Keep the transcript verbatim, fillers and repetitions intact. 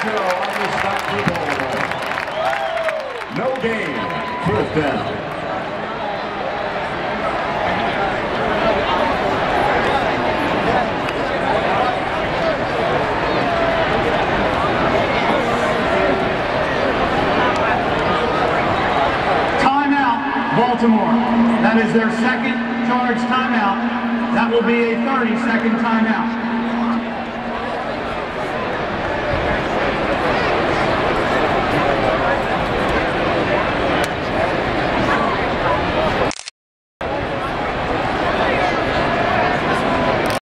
zero on the stop for Baltimore. No gain, fourth down. Baltimore. That is their second charge timeout. That will be a thirty second timeout.